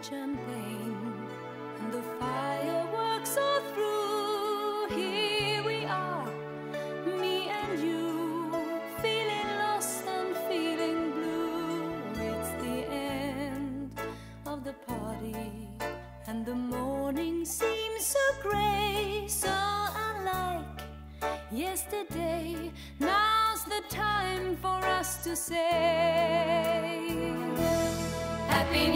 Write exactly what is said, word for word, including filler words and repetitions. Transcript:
champagne and the fireworks are through. Here we are, me and you, feeling lost and feeling blue. It's the end of the party and the morning seems so grey, so unlike yesterday. Now's the time for us to say happy